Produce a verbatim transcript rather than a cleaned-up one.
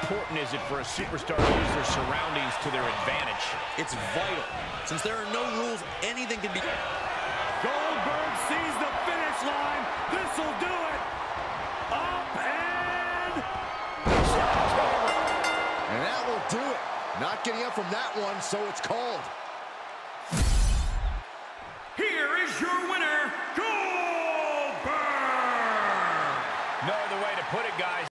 important is it for a superstar to use their surroundings to their advantage? It's vital. Since there are no rules, anything can be... Goldberg sees the finish line. This'll do it. Up and... And that will do it. Not getting up from that one, so it's called. Here is your winner, Goldberg! No other way to put it, guys.